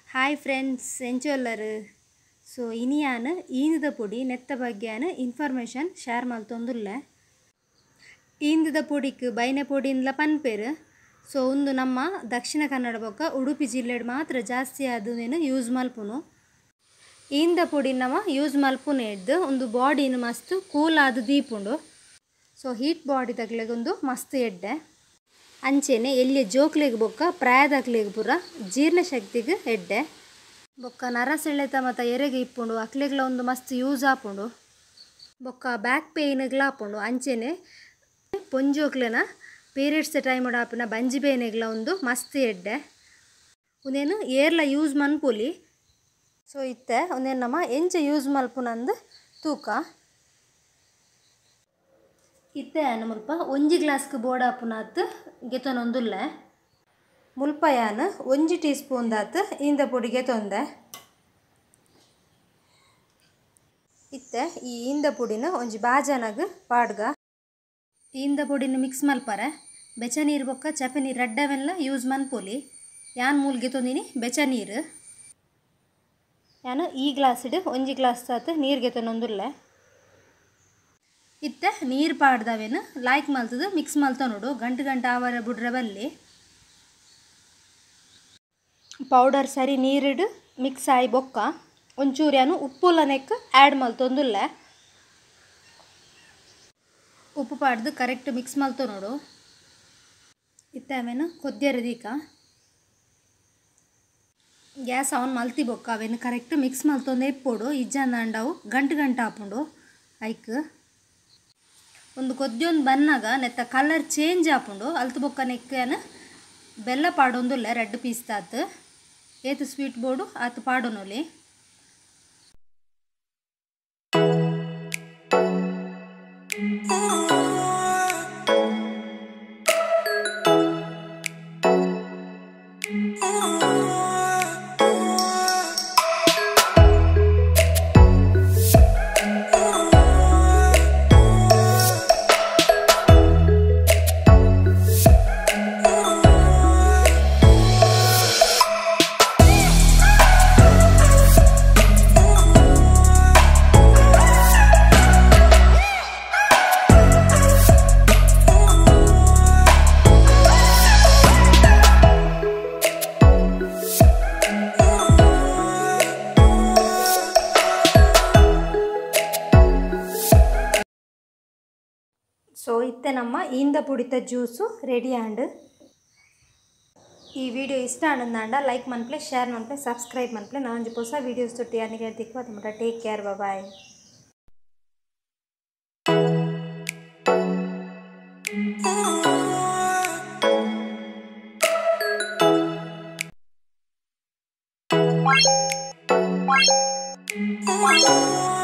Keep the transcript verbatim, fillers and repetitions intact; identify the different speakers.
Speaker 1: Hi friends ಎಂಚೊಲ್ಲರು. So ಇನಿಯಾನು ಈಂದದ ಪುಡಿ ನೆತ್ತ ಬಗ್ಗೆಯಾನು ಇನ್ಫಾರ್ಮೇಷನ್ ಶೇರ್ ಮಲ್ತೊಂದುಲ್ಲೆ. ಈಂದದ ಪುಡಿಕ್ ಬೈನೆ ಪೊಡಿನ್ಲ ಪನ್ಪೇರು. ಸೊ ಒಂದು ನಮ್ಮ ದಕ್ಷಿಣ ಕನ್ನಡ ಬೊಕ್ಕ ಉಡುಪಿ ಜಿಲ್ಲೆಡ್ ಮಾತ್ರ ಜಾಸ್ತಿ ಆದುನೇನು ಯೂಸ್ ಮಲ್ಪುನು. ಈಂದ ಪುಡಿ ನಮ್ಮ ಯೂಸ್ ಮಲ್ಪುನೆ ಇದ್ದು ಒಂದು ಬಾಡಿನ ಮಸ್ತ್ ಕೂಲ್ ಆದು ದೀಪುಂಡು. ಸೊ ಹೀಟ್ ಬಾಡಿ ತಗ್ಲೆಗೊಂದು ಮಸ್ತ್ ಎಡ್ಡೆ ಅಂಚೆನೆ ಎಲ್ಲಿ ಜೋಕ್ಲೆಗ್ ಬೊಕ್ಕ ಪ್ರಾಯದಕ್ಲೆಗ್ ಪೂರ ಜೀರ್ಣಶಕ್ತಿಗೆ ಎಡ್ಡೆ ಬೊಕ್ಕ ನರ ಸೆಳೆತ ಮತ್ತು ಎರೆಗೆ ಇಪ್ಪುಂಡು ಅಕ್ಲೆಗ್ಲ ಒಂದು ಮಸ್ತ್ ಯೂಸ್ ಆಪುಂಡು. ಬೊಕ್ಕ ಬ್ಯಾಕ್ ಪೇಯ್ನ್ಗ್ಲ ಆಪುಂಡು ಅಂಚೆನೆ ಪೊಂಜೋಕ್ಲೆನ ಪೀರಿಯಡ್ಸ್ ಟೈಮ್ ಆಪಿನ ಬಂಜಿ ಬೇನೆಗ್ಲ ಒಂದು ಮಸ್ತ್ ಎಡ್ಡೆ ಒಂದೇನು ಏರ್ಲ ಯೂಸ್ ಮನ್ಪುಲಿ. ಸೊ ಇತ್ತೆ ಒಂದೇನು ನಮ್ಮ ಎಂಚ ಯೂಸ್ ಮಲ್ಪುನಂದು ತೂಕ ಇತ್ತೆ ಅನ್ನ ಮುಲ್ಪ ಒಂಜಿ ಗ್ಲಾಸ್ಗೆ ಬೋರ್ಡ್ ಆಪುನಾತ್ ಗೆತೊನೊಂದುಲ್ಲೆ ಮುಲ್ಪಯಾನು ಒಂಜಿ ಟೀ ಸ್ಪೂನ್ ದಾತ್ ಈಂದ ಪುಡಿ ಗೆತೊಂದೆ. ಇತ್ತೆ ಈ ಈಂದ ಪುಡಿನ ಒಂಜಿ ಬಾಜನಗ್ ಪಾಡ್ಗ ಈಂದ ಪುಡಿನ ಮಿಕ್ಸ್ ಮಲ್ಪರೆ ಬೆಚ ನೀರು ಬೊಕ್ಕ ಚಪೆ ನೀರು ರಡ್ಡವೆಲ್ಲ ಯೂಸ್ ಮನ್ಪೊಲಿ. ಯಾನ್ ಮೂಲ್ ಗೆತೊಂದಿನಿ ಬೆಚ ನೀರು ಯಾನು ಈ ಗ್ಲಾಸ್ಡ್ ಒಂಜಿ ಗ್ಲಾಸ್ ದಾತ್ ನೀರು ಗೆತೊನೊಂದುಲ್ಲೆ. ಇತ್ತೆ ನೀರು ಪಾಡ್ದವೇನು ಲಾಯ್ಕ್ ಮಲ್ತದು ಮಿಕ್ಸ್ ಮಲ್ತೊನೋಡು ಗಂಟು ಗಂಟು ಆವರ ಬುಡ್ರೆ ಬಲ್ಲಿ ಪೌಡರ್ ಸರಿ ನೀರಿಡು ಮಿಕ್ಸ್ ಆಯಿ ಬೊಕ್ಕ ಒಂಚೂರು ಯಾನು ಉಪ್ಪುಲ ನೆಕ್ ಆ್ಯಡ್ ಮಲ್ತೊಂದುಲ್ಲೆ. ಉಪ್ಪು ಪಾಡ್ದು ಕರೆಕ್ಟ್ ಮಿಕ್ಸ್ ಮಲ್ತೊನೋಡು. ಇತ್ತೆ ಅವೇನು ಕೊದ್ಯರದೀಕ ಗ್ಯಾಸ್ ಆನ್ ಮಲ್ತಿ ಬೊಕ್ಕ ಅವೇನು ಕರೆಕ್ಟ್ ಮಿಕ್ಸ್ ಮಲ್ತೊಂದೆ ಇಪ್ಪೋಡು ಇಜ್ಜಂದ ಅಂಡವು ಗಂಟು ಗಂಟು ಆಪುಂಡು. ಐಕ್ ಒಂದು ಕೊದ್ಯೊಂದು ಬನ್ನಾಗ ನೆತ್ತ ಕಲರ್ ಚೇಂಜ್ ಆಪುಂಡು ಅಲ್ತು ಬೊಕ್ಕ ನೆಕ್ಕೇನು ಬೆಲ್ಲ ಪಾಡೊಂದುಲ್ಲೆ ರೆಡ್ ಪೀಸ್ ತಾತ್ ಏತು ಸ್ವೀಟ್ ಬೋರ್ಡು ಆತು ಪಾಡೊನೊಲಿ. ಸೊ ಇತ್ತೆ ನಮ್ಮ ಈಂದ ಪುಡಿತ ಜ್ಯೂಸು ರೆಡಿ ಆಂಡ್. ಈ ವಿಡಿಯೋ ಇಷ್ಟ ಆನಂದಾಂಡ ಲೈಕ್ ಮನ್ಪ್ಲೆ ಶೇರ್ ಮನ್ಪ್ಲೆ ಸಬ್ಸ್ಕ್ರೈಬ್ ಮನ್ಪ್ಲೆ ನಾನೊಂಜಿ ಹೊಸ ವೀಡಿಯೋಸ್ ತೊಟ್ಟಿ ಯಾನಿಗೆ ತಿಕ್ಕು ಅದು ಮುಟ ಟೇಕ್ ಕೇರ್ ಬಾಯ್. Oh